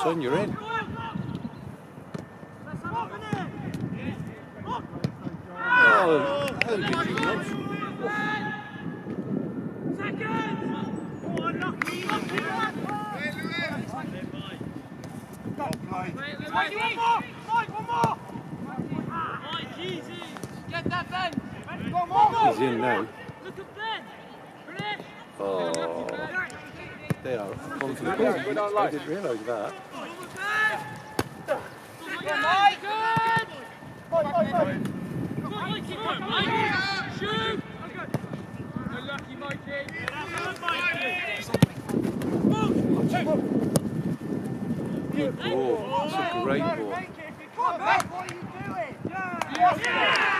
son, you're in. Oh, how did you know? He's in now. Oh, they are confident. I didn't realise that. Good ball. It's a great ball. What are you doing? Yeah.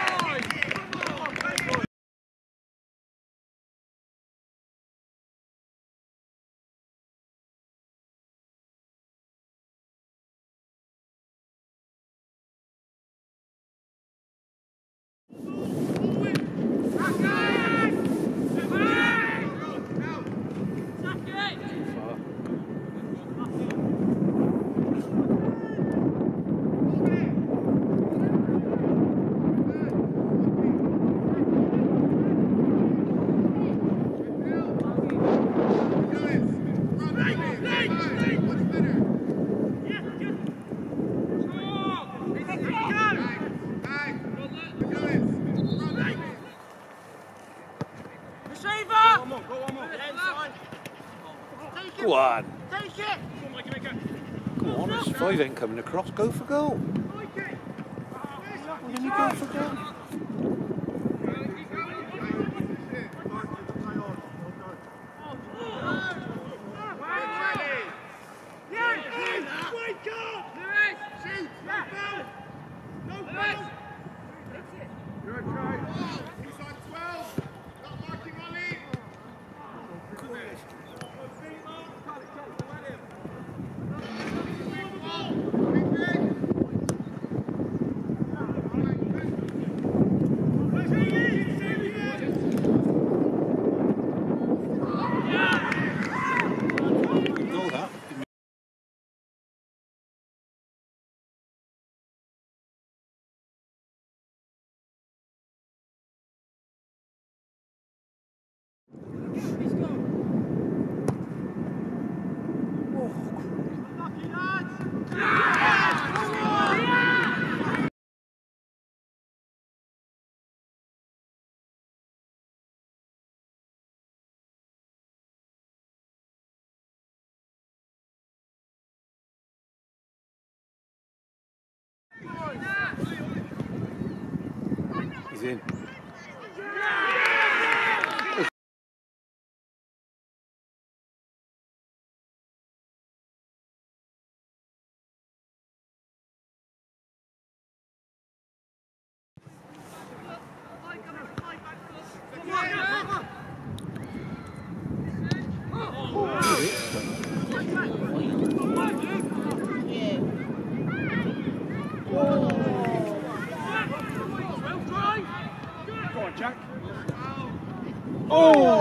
Go on. Take it. Come on, it's 5 ain't coming across. Go for goal. Why didn't you go for goal? He's in. Jack. Oh!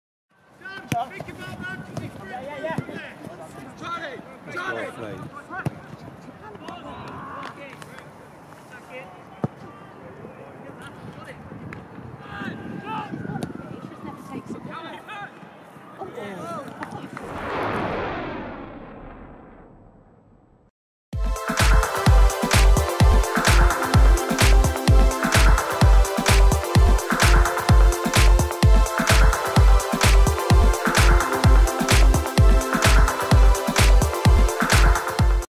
Think about that. Well played.